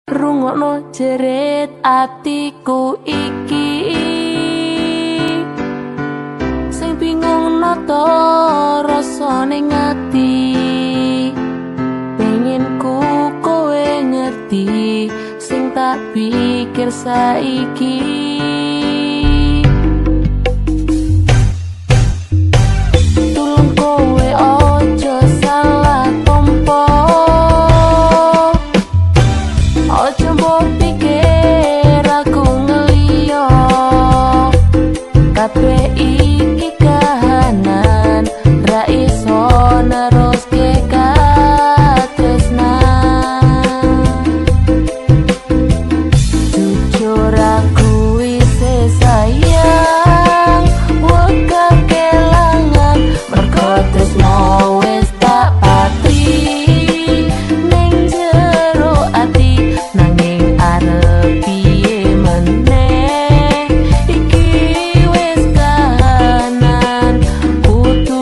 Rungokno jerit atiku iki sing bingung nata rasane ngati pengen ku kowe ngerti sing tak pikir saiki tulung kowe ojo salah tompo ojo mbok pikir aku ngeliyo kabeh iki kahanan ra iso neruske katresnan jujur aku isi sayang weka kelangan mergo tresno wis tak pati ning jero ati nanging arep piye meneh iki wis kahanan kudu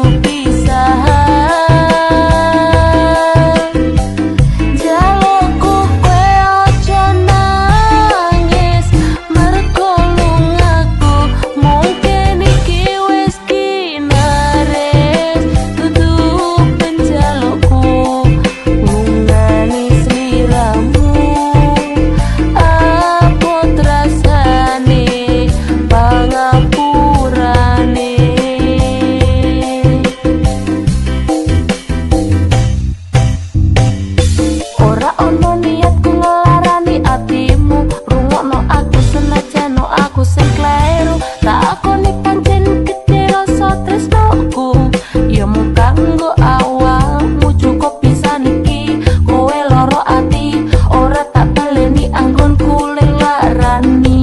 pisahan jalukku kowe ojo nangis mergo lungaku mungkin iki wis kinares dudu penjalukku lungani sliramu apot rasane pangapurane ora ono niatku ngelarani atimu rungokno aku senajan aku sing kleru tak akoni pancen gede rasa tresnoku ya mung kanggo awakmu cukup bisa niki kowe loro ati ora tak baleni anggonku larani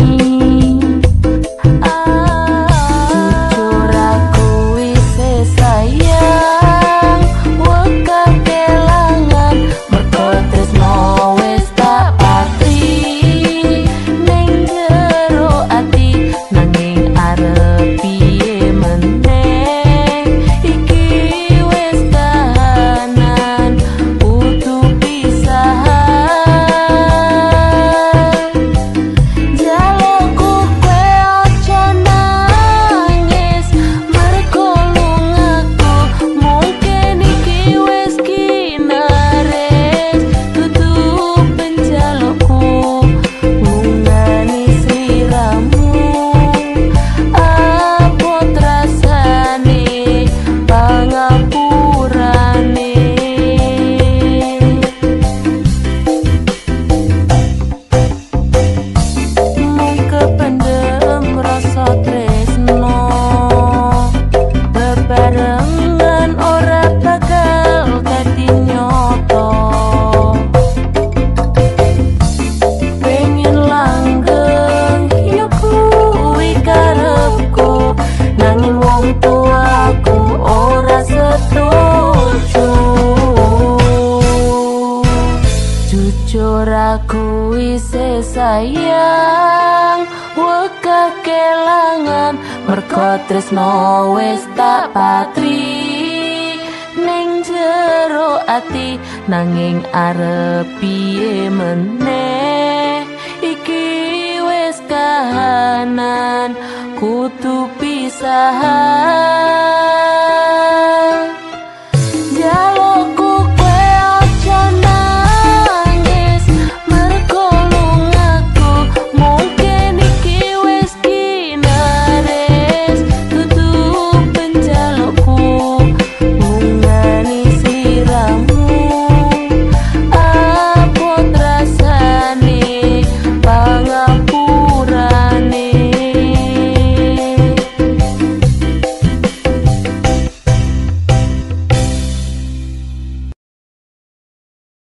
jujur aku isi sayang weka kelangan mergo tresno wis tak pati ning jero ati nanging arep piye meneh iki wis kahanan kudu pisahan jalukku kowe ojo nangis mergo lungaku mungkin iki wis kinares dudu penjalukku lungani sliramu apot rasane pangapurane mung kependem rasa tresno bebarengan ora bakal dadi nyoto pengen langgeng ya kuwi karepku nanging wong tuaku ora setuju jujur aku isi sayang weka kelangan mergo tresno wis tak patri ning jero ati nanging arep piye meneh iki wis kahanan kudu pisahan